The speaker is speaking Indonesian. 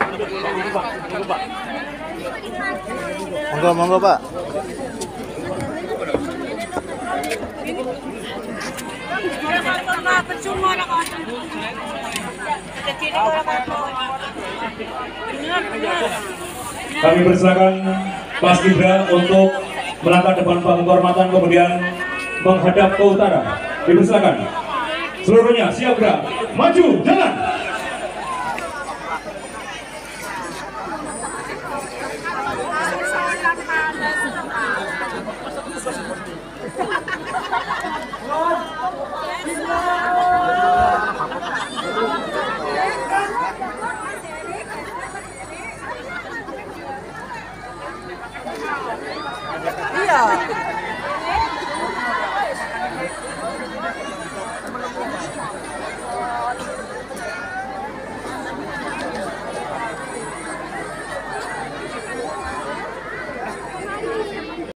Monggo, monggo Pak. Kami persilakan Paskibra untuk melangkah depan panggung kehormatan kemudian menghadap ke utara. Dipersilakan. Seluruhnya siap gerak. Maju, jalan. Iya.